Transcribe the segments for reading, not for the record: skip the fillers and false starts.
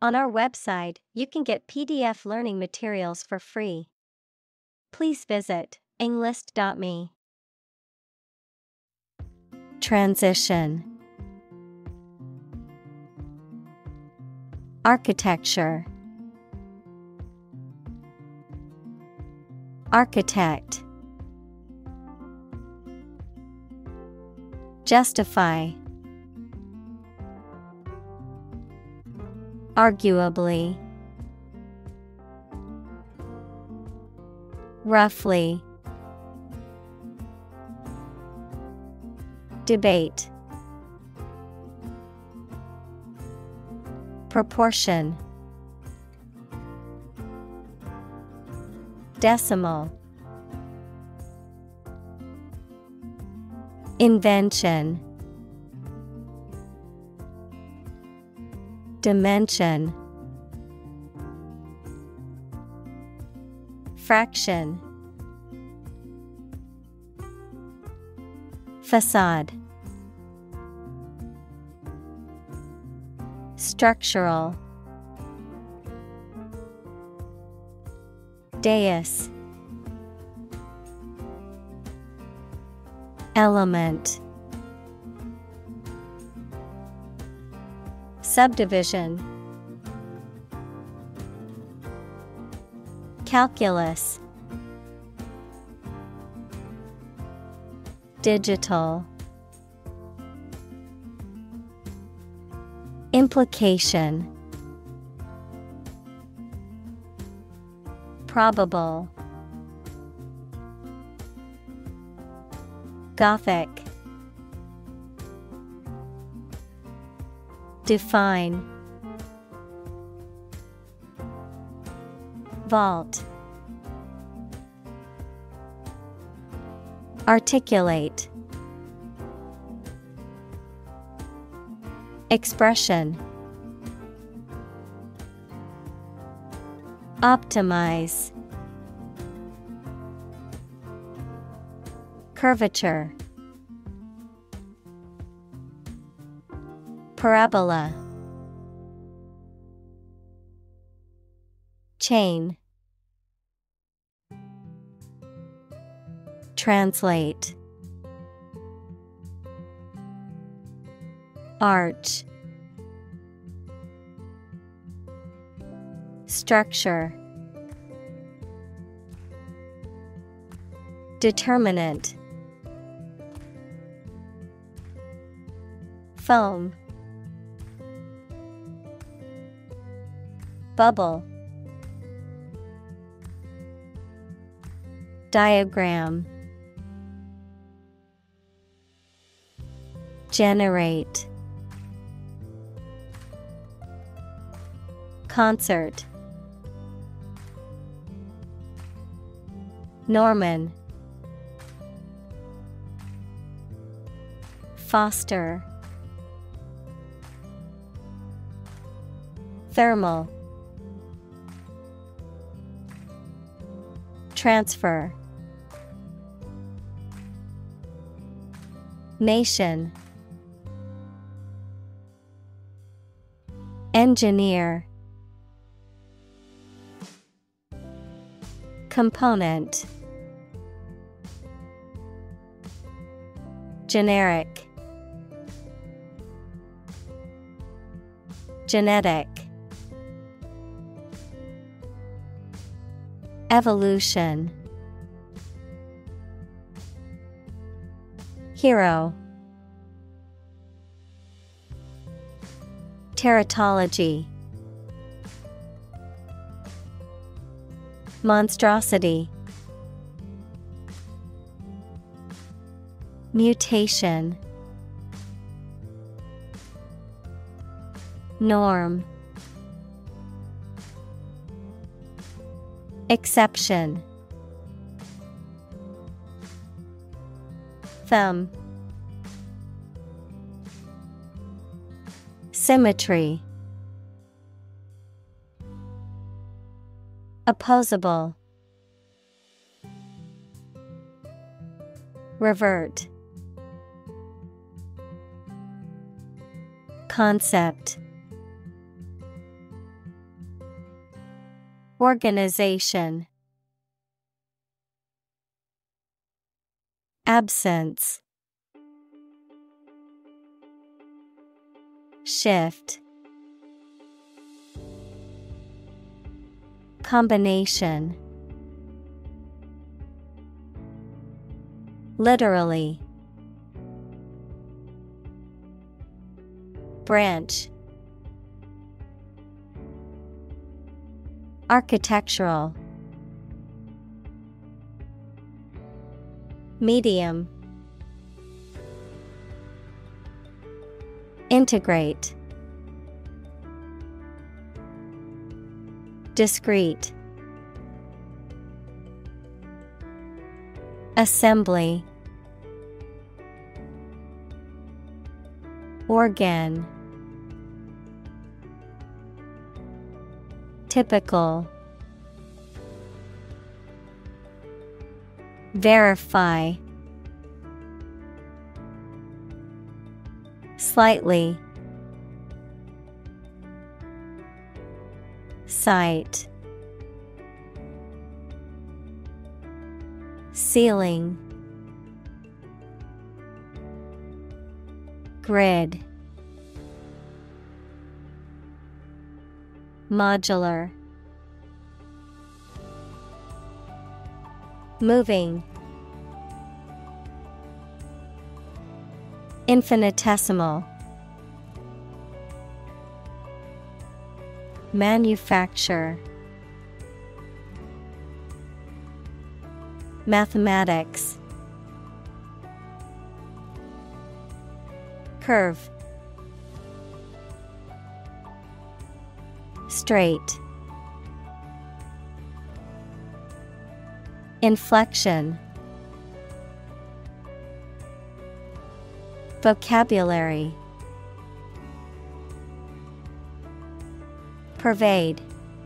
On our website, you can get PDF learning materials for free. Please visit englist.me. Transition. Architecture. Architect. Justify. Arguably. Roughly. Debate. Proportion. Decimal. Invention. Dimension. Fraction. Facade. Structural. Dais. Element. Subdivision. Calculus. Digital. Implication. Probable. Gothic. Define. Vault. Articulate. Expression. Optimize. Curvature. Parabola. Chain. Translate. Arch. Structure. Determinant. Foam. Bubble. Diagram. Generate. Concert. Norman. Foster. Thermal. Transfer. Nation. Engineer. Component. Generic. Genetic. Evolution. Hero. Teratology. Monstrosity. Mutation. Norm. Exception. Thumb. Symmetry. Opposable. Revert. Concept. Organization. Absence. Shift. Combination. Literally. Branch. Architectural. Medium. Integrate. Discrete. Assembly. Organ. Typical. Verify. Slightly. Sight. Ceiling. Grid. Modular. Moving. Infinitesimal. Manufacture. Mathematics. Curve. Straight. Inflection. Vocabulary. Pervade.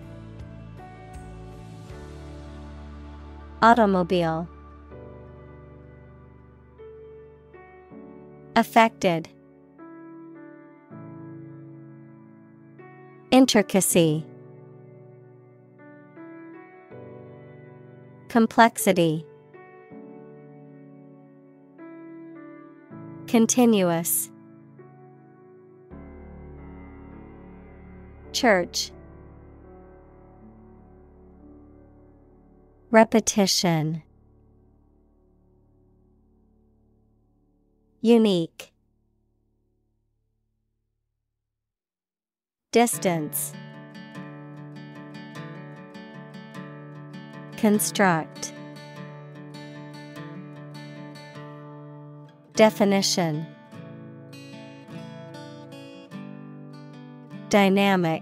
Automobile. Affected. Intricacy. Complexity. Continuous. Church. Repetition. Unique. Distance. Construct. Definition. Dynamic.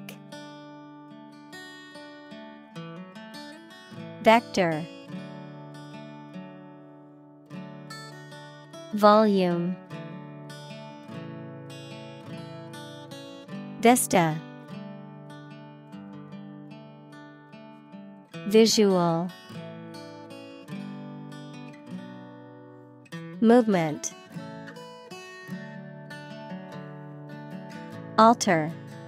Vector. Volume. Vista. Visual. Movement. Alter.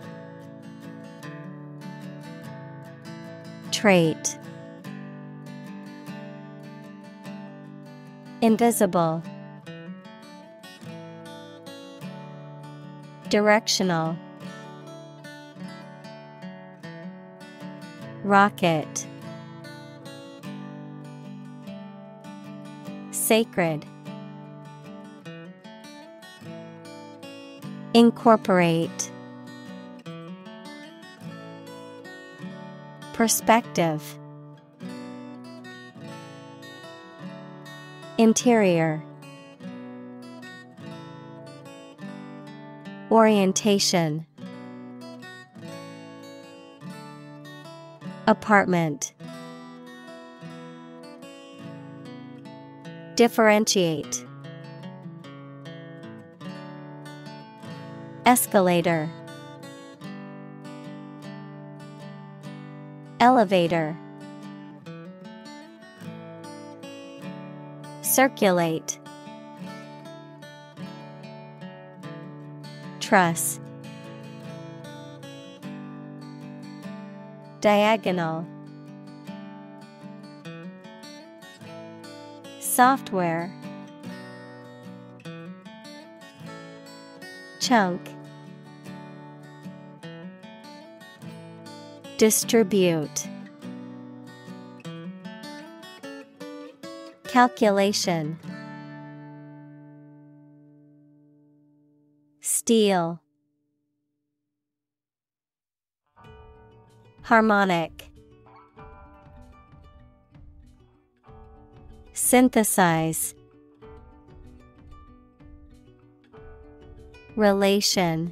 Trait. Invisible. Directional. Rocket. Sacred. Incorporate. Perspective. Interior. Orientation. Apartment. Differentiate. Escalator. Elevator. Circulate. Truss. Diagonal. Software. Chunk. Distribute. Calculation. Steel. Harmonic. Synthesize. Relation.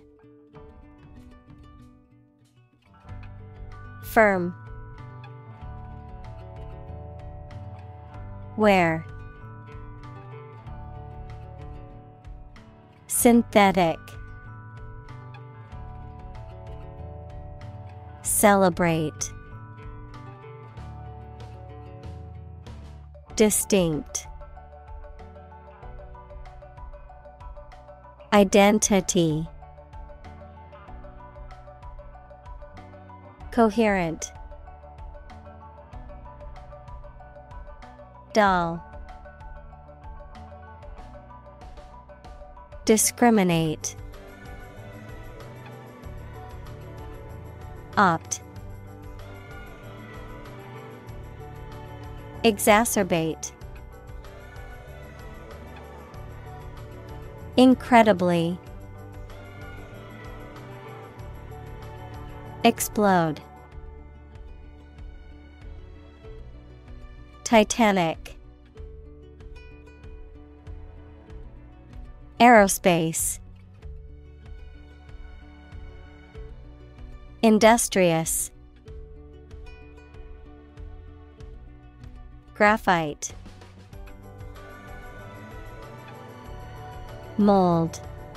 Firm. Where. Synthetic. Celebrate. Distinct. Identity. Coherent. Dull. Discriminate. Opt. Exacerbate. Incredibly. Explode. Titanic. Aerospace. Industrious. Graphite. Mold.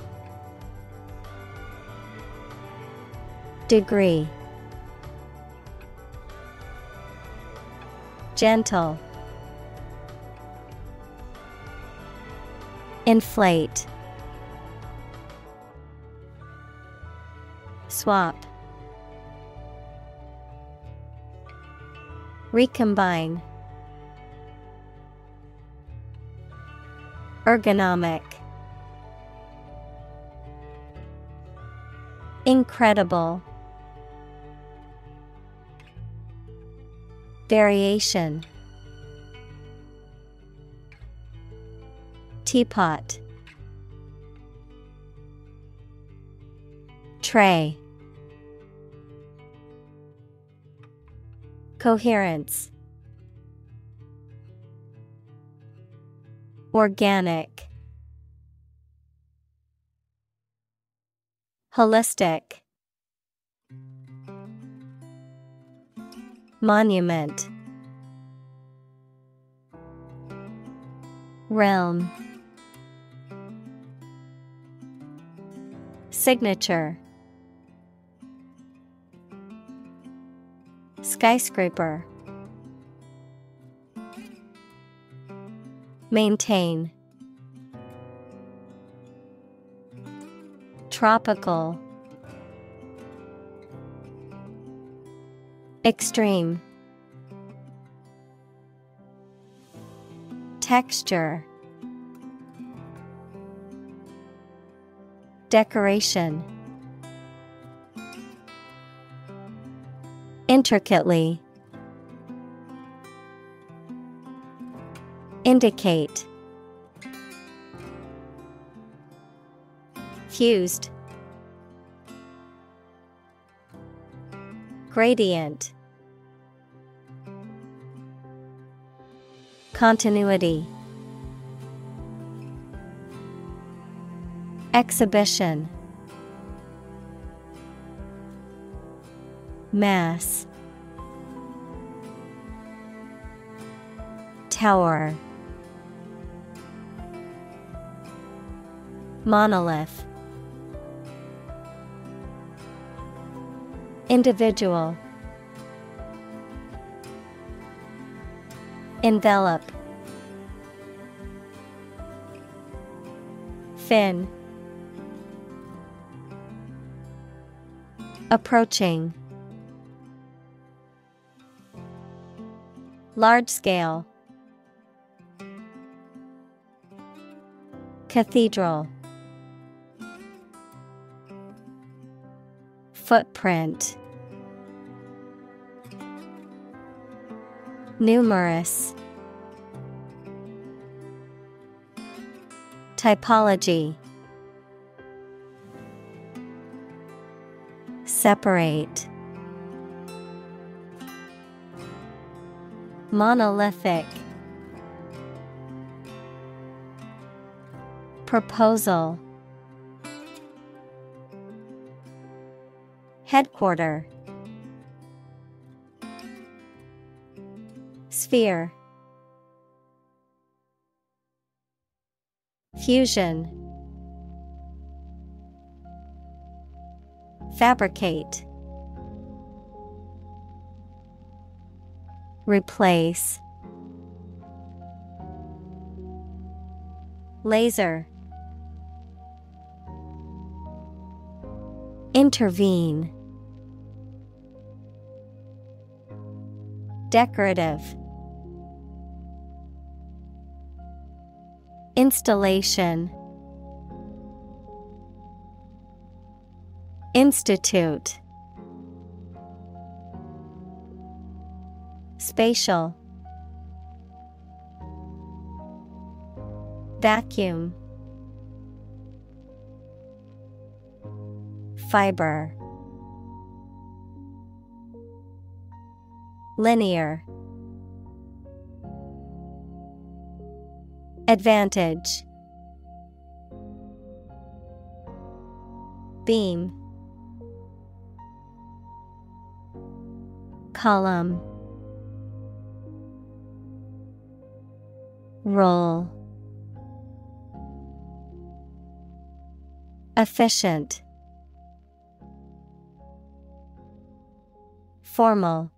Degree. Gentle. Inflate. Swap. Recombine. Ergonomic. Incredible. Variation. Teapot. Tray. Coherence. Organic. Holistic. Monument. Realm. Signature. Skyscraper. Maintain. Tropical. Extreme. Texture. Decoration. Intricately. Indicate. Fused. Gradient. Continuity. Exhibition. Mass. Tower. Monolith. Individual. Envelop. Fin. Approaching. Large scale. Cathedral. Footprint. Numerous. Typology. Separate. Monolithic. Proposal. Headquarter. Sphere. Fusion. Fabricate. Replace. Laser. Intervene. Decorative. Installation. Institute. Spatial. Vacuum. Fiber. Linear. Advantage. Beam. Column. Roll. Efficient. Formal.